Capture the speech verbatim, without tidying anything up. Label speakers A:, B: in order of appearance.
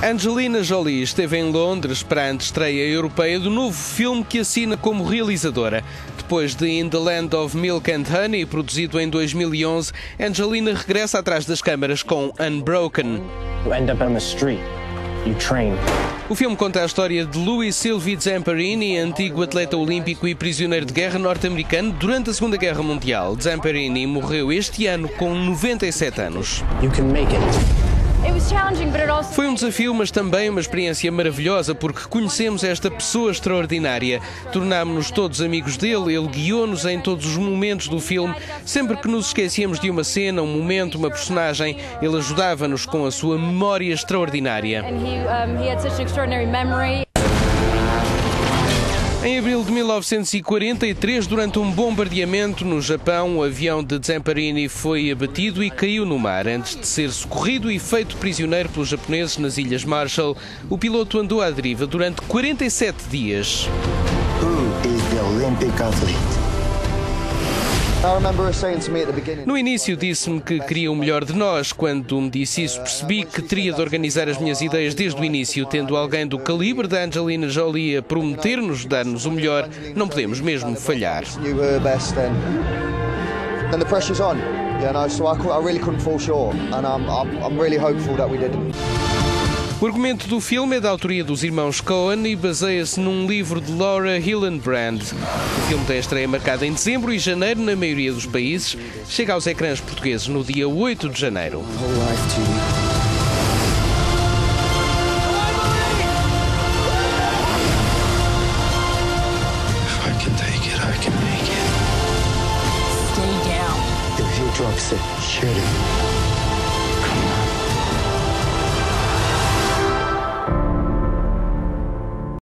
A: Angelina Jolie esteve em Londres para a estreia europeia do novo filme que assina como realizadora. Depois de In the Land of Milk and Honey, produzido em dois mil e onze, Angelina regressa atrás das câmaras com Unbroken.
B: You end up on the street. You train.
A: O filme conta a história de Louis Sylvie Zamperini, antigo atleta olímpico e prisioneiro de guerra norte-americano durante a Segunda Guerra Mundial. Zamperini morreu este ano com noventa e sete anos.
B: You can make it.
A: Foi um desafio, mas também uma experiência maravilhosa, porque conhecemos esta pessoa extraordinária. Tornámos-nos todos amigos dele, ele guiou-nos em todos os momentos do filme. Sempre que nos esquecíamos de uma cena, um momento, uma personagem, ele ajudava-nos com a sua memória extraordinária. Em abril de mil novecentos e quarenta e três, durante um bombardeamento no Japão, o avião de Zamperini foi abatido e caiu no mar. Antes de ser socorrido e feito prisioneiro pelos japoneses nas Ilhas Marshall, o piloto andou à deriva durante quarenta e sete dias.
C: Who is the Olympic athlete?
A: No início disse-me que queria o melhor de nós. Quando me disse isso, percebi que teria de organizar as minhas ideias desde o início. Tendo alguém do calibre da Angelina Jolie a prometer-nos dar-nos o melhor, não podemos mesmo falhar. O argumento do filme é da autoria dos irmãos Coen e baseia-se num livro de Laura Hillenbrand. O filme tem a estreia marcada em dezembro e janeiro na maioria dos países. Chega aos ecrãs portugueses no dia oito de janeiro.
C: If he drops it, shoot him.